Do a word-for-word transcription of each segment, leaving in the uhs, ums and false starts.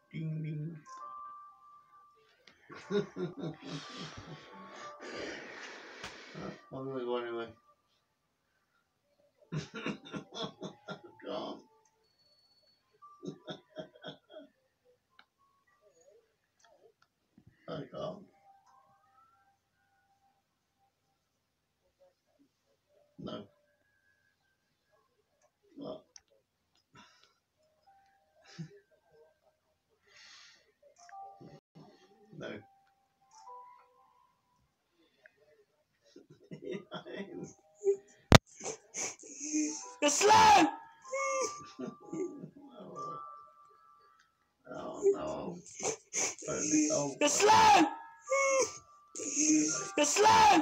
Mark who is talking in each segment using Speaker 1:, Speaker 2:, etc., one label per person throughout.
Speaker 1: Ding ding. What do we go anyway? Come. I come. No. No. No.
Speaker 2: You're slow!
Speaker 1: Oh no. Only, oh,
Speaker 2: You're slow! You're slow!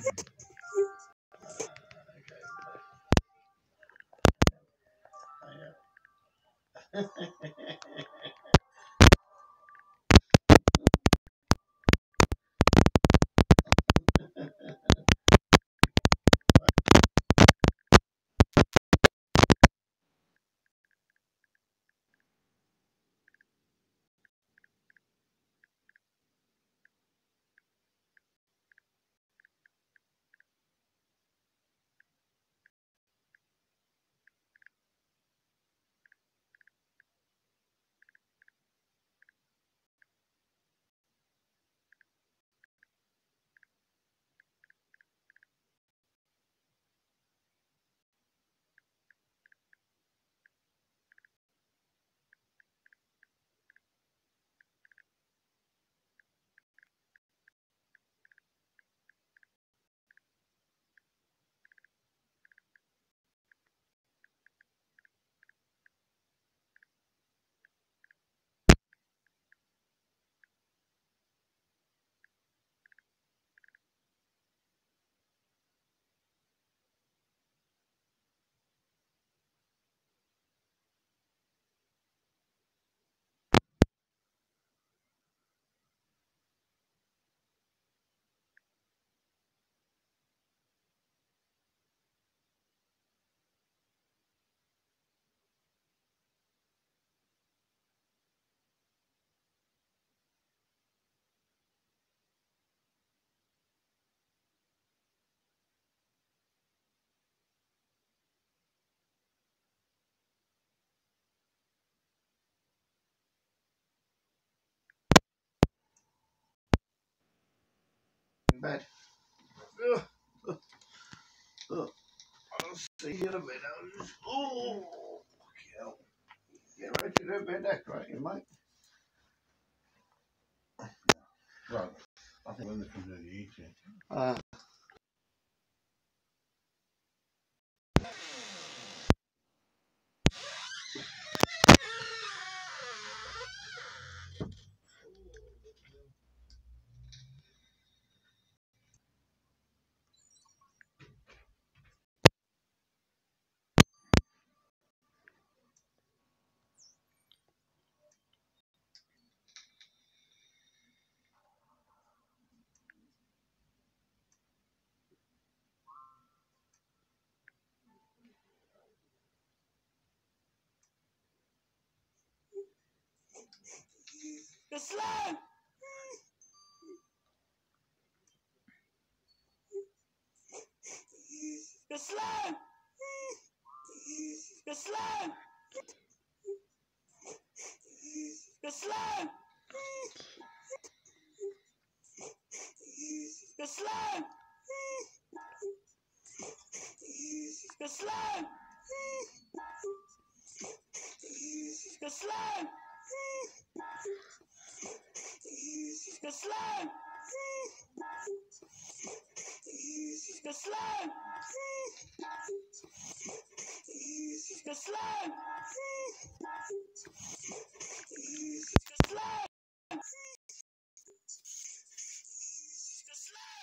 Speaker 1: in bed. I'll see you in a minute. Oh, get ready to do a bit of decorating, mate.
Speaker 3: Well, I think when they come to the eating.
Speaker 1: Uh,
Speaker 2: You're slow! You're slow! You're slow! You're slow! You're slow! You're slow! You're slow! You're slow! You're slow! You're slow! You're slow! You're slow!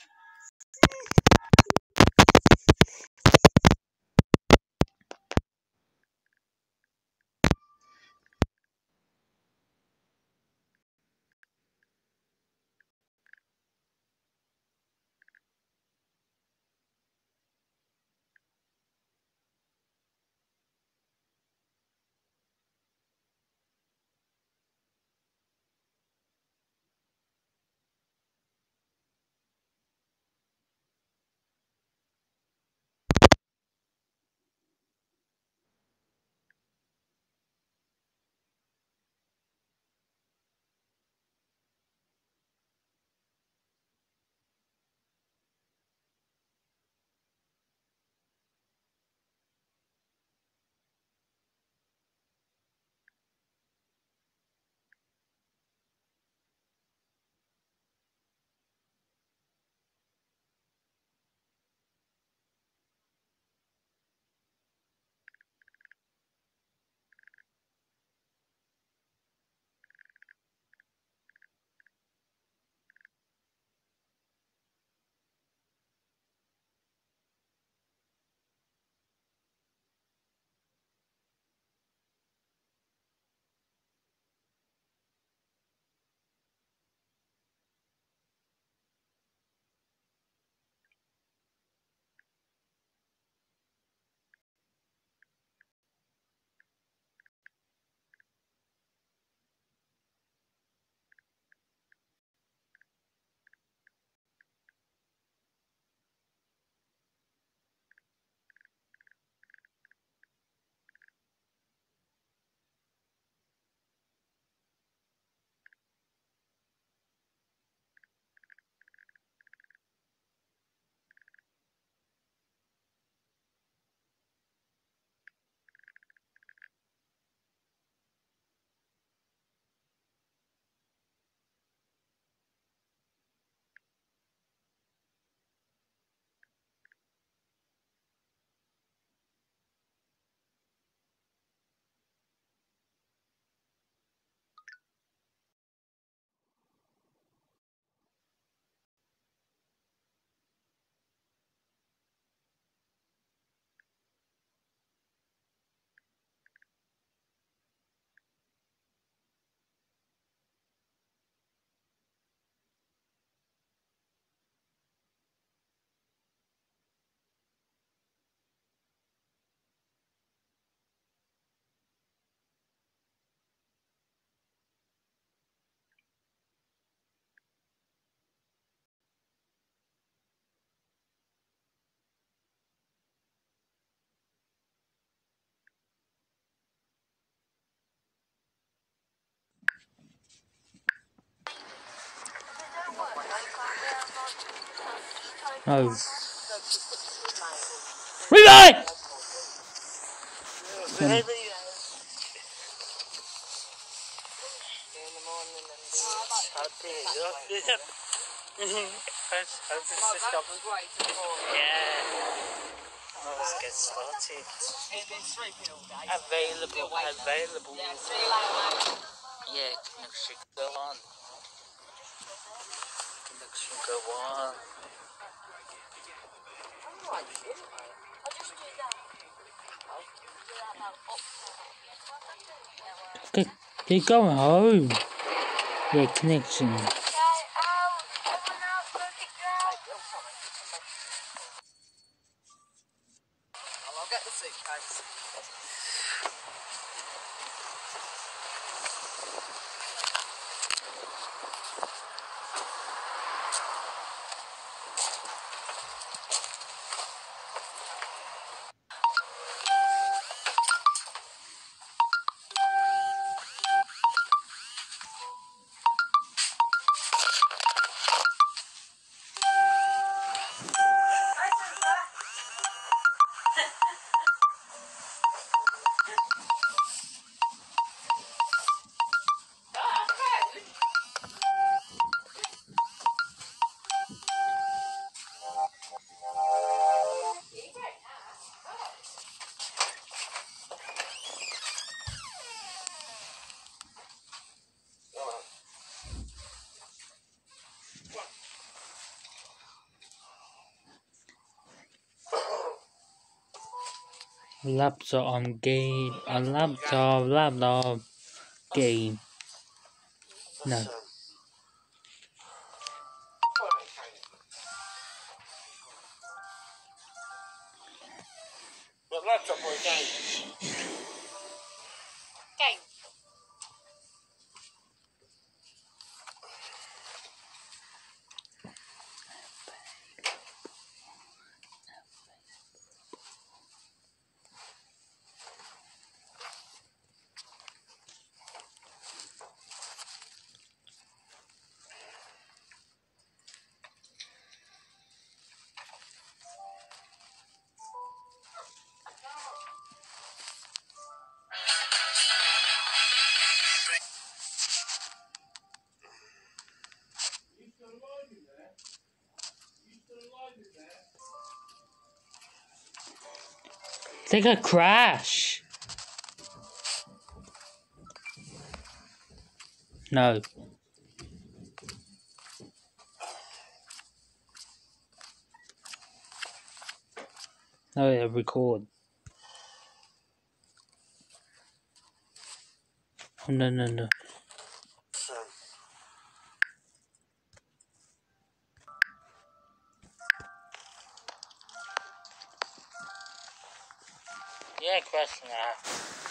Speaker 4: No. Revive!
Speaker 5: Let's get started. Available, available. Yeah, connection go on. Connection go on.
Speaker 4: Keep, keep going home. Yeah, connection.
Speaker 5: I'll get the suitcase.
Speaker 4: Laptop on game. A laptop, laptop. Game. No.
Speaker 1: What laptop or game?
Speaker 2: Game.
Speaker 4: Take a crash. No. No, yeah, record. Oh, no, no, no.
Speaker 5: Yeah, crash now.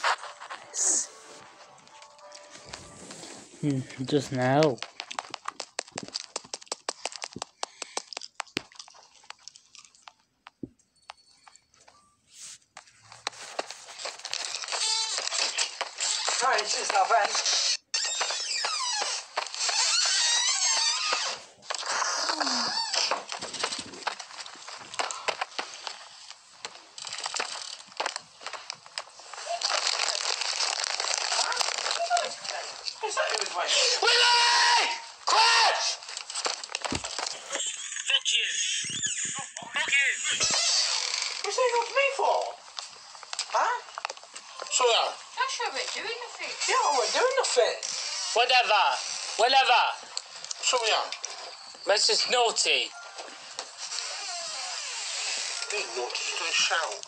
Speaker 4: Hmm, just now.
Speaker 1: Right, it's just not bad.
Speaker 5: Willie! Crash! Fuck you! Fuck you!
Speaker 1: What's that got me for? Huh? So yeah.
Speaker 2: That's what we're doing, I think.
Speaker 1: Yeah, I wasn't doing nothing.
Speaker 5: Whatever! Whatever!
Speaker 1: So yeah.
Speaker 5: That's just naughty.
Speaker 1: Being naughty, just gonna shout.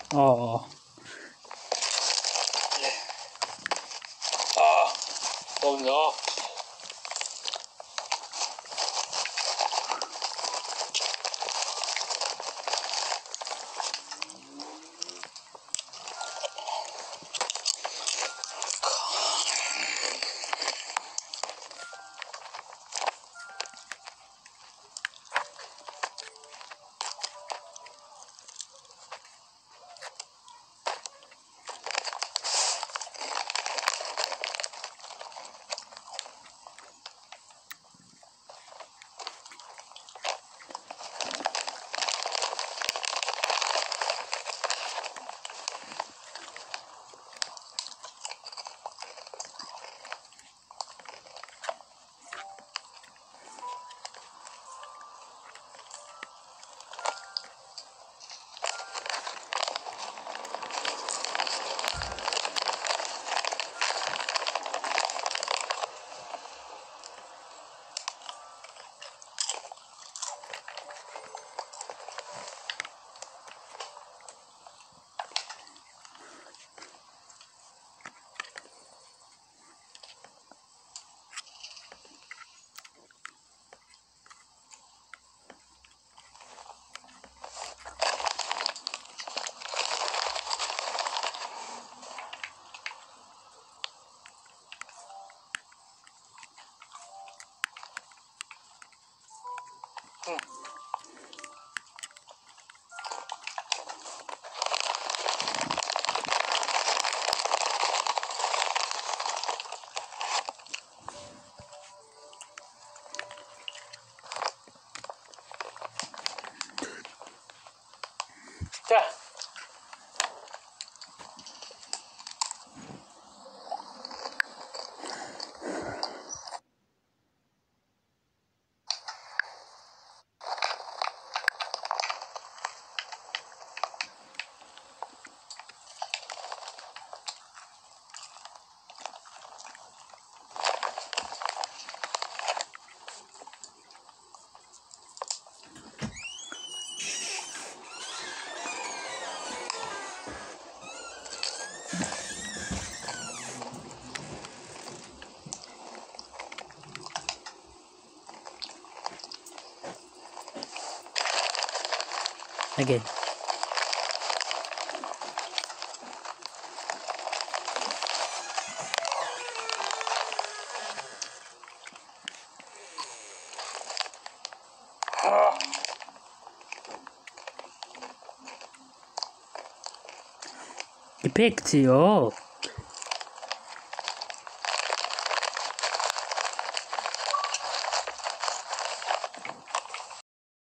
Speaker 4: Oh.
Speaker 5: Oh, oh no. There.
Speaker 4: Again. You picked it up.